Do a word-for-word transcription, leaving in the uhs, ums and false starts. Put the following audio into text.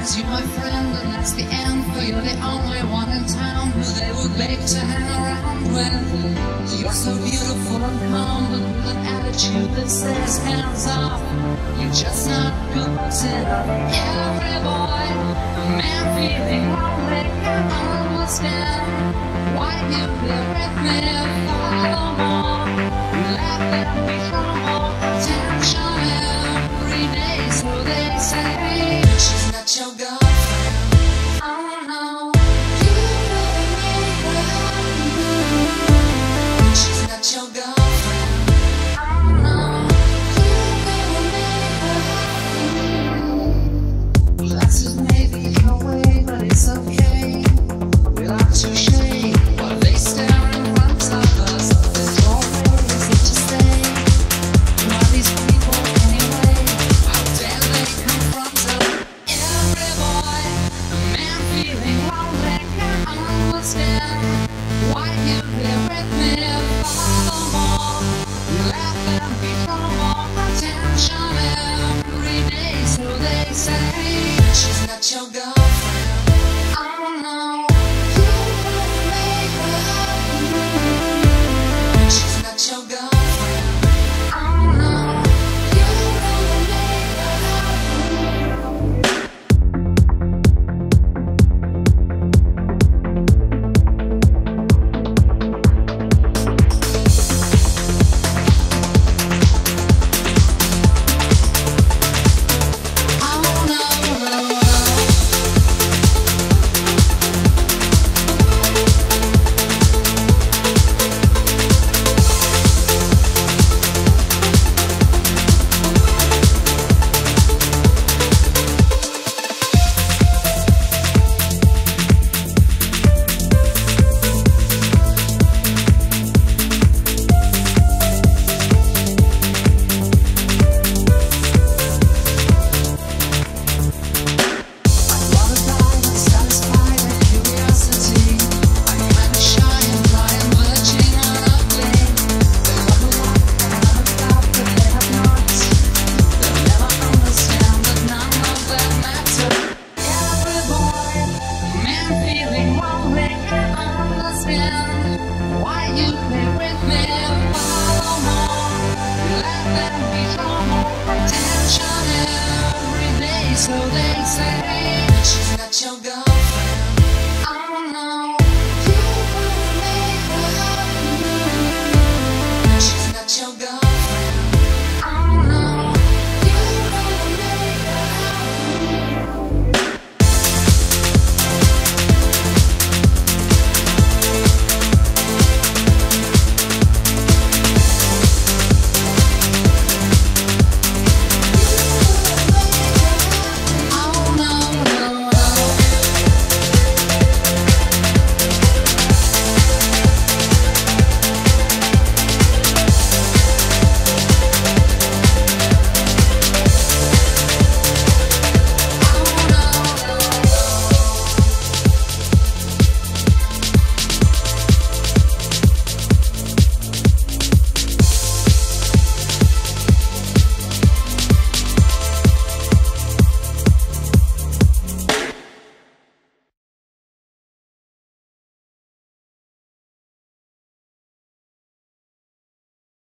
you my friend, and that's the end. For you're the only one in town who they would beg to hang around with. You're so beautiful and calm, but with an attitude that says hands off. You're just not good enough. Every boy, a man feeling lonely, can't understand why you live with me. Follow more, let them be trouble, attention every day. So they say she's not your girlfriend. Oh no, you really make her. She's not your girlfriend. Oh no, you really make her. Well, that's just maybe her way, but it's okay. We like to shake while they stare in front of us. There's always it to say. Who are these people anyway? How dare they confront us? Every boy, a man feeling lonely, can't understand why you live with me. Follow more, let them be trouble, attention every day. So they say she's not your girlfriend. Oh no, you really make her. She's not your girlfriend. Oh no, you really make her. Oh no, no, no. So they say